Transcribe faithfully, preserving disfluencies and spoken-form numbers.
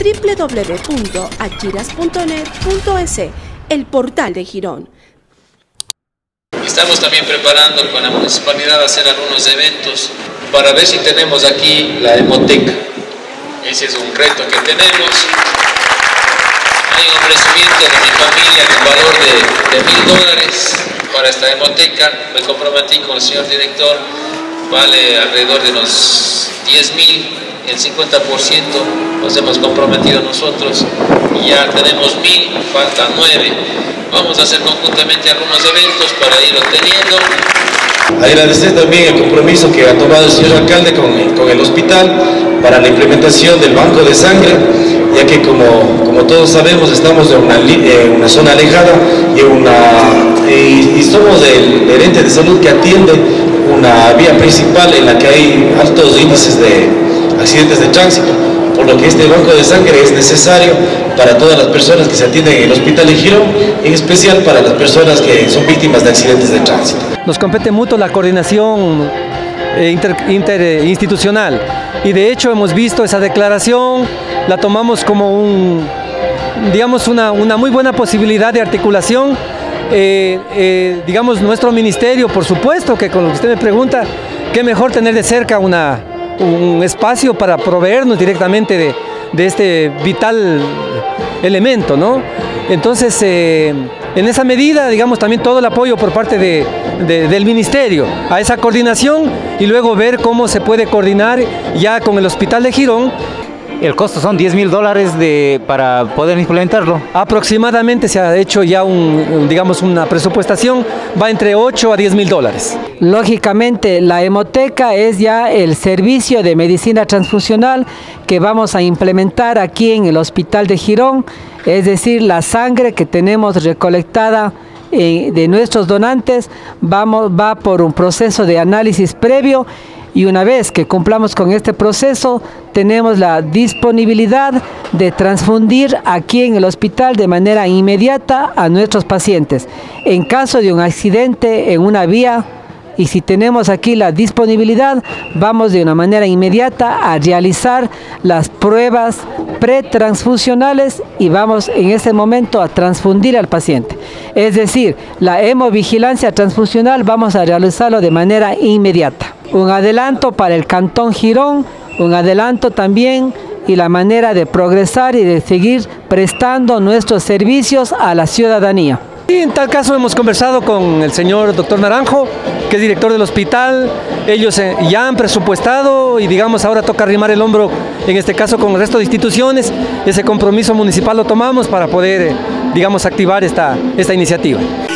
w w w punto achiras punto net punto es, el portal de Girón. Estamos también preparando con la municipalidad hacer algunos eventos para ver si tenemos aquí la hemoteca. Ese es un reto que tenemos. Hay un ofrecimiento de mi familia con valor de, de mil dólares para esta hemoteca. Me comprometí con el señor director, vale alrededor de unos diez mil, el cincuenta por ciento nos hemos comprometido nosotros y ya tenemos mil, faltan nueve. Vamos a hacer conjuntamente algunos eventos para ir obteniendo. Agradecer también el compromiso que ha tomado el señor alcalde con, con el hospital para la implementación del banco de sangre, ya que como, como todos sabemos estamos en una, en una zona alejada y, una, y, y somos el, el ente de salud que atiende una vía principal en la que hay altos índices de accidentes de tránsito, por lo que este banco de sangre es necesario para todas las personas que se atienden en el hospital de Girón, en especial para las personas que son víctimas de accidentes de tránsito. Nos compete mucho la coordinación inter, interinstitucional y de hecho hemos visto esa declaración, la tomamos como un, digamos una, una muy buena posibilidad de articulación. Eh, eh, digamos nuestro ministerio, por supuesto que con lo que usted me pregunta, qué mejor tener de cerca una, un espacio para proveernos directamente de, de este vital elemento, ¿no? Entonces, eh, en esa medida, digamos, también todo el apoyo por parte de, de, del ministerio a esa coordinación y luego ver cómo se puede coordinar ya con el Hospital de Girón. El costo son diez mil dólares de, para poder implementarlo. Aproximadamente se ha hecho ya un, digamos, una presupuestación, va entre ocho a diez mil dólares. Lógicamente la hemoteca es ya el servicio de medicina transfusional que vamos a implementar aquí en el Hospital de Girón, es decir, la sangre que tenemos recolectada eh, de nuestros donantes vamos, va por un proceso de análisis previo. Y una vez que cumplamos con este proceso, tenemos la disponibilidad de transfundir aquí en el hospital de manera inmediata a nuestros pacientes. En caso de un accidente en una vía, y si tenemos aquí la disponibilidad, vamos de una manera inmediata a realizar las pruebas pretransfusionales y vamos en ese momento a transfundir al paciente. Es decir, la hemovigilancia transfusional vamos a realizarlo de manera inmediata. Un adelanto para el Cantón Girón, un adelanto también y la manera de progresar y de seguir prestando nuestros servicios a la ciudadanía. Y en tal caso hemos conversado con el señor doctor Naranjo, que es director del hospital. Ellos ya han presupuestado y digamos ahora toca arrimar el hombro, en este caso con el resto de instituciones. Ese compromiso municipal lo tomamos para poder, digamos, activar esta, esta iniciativa.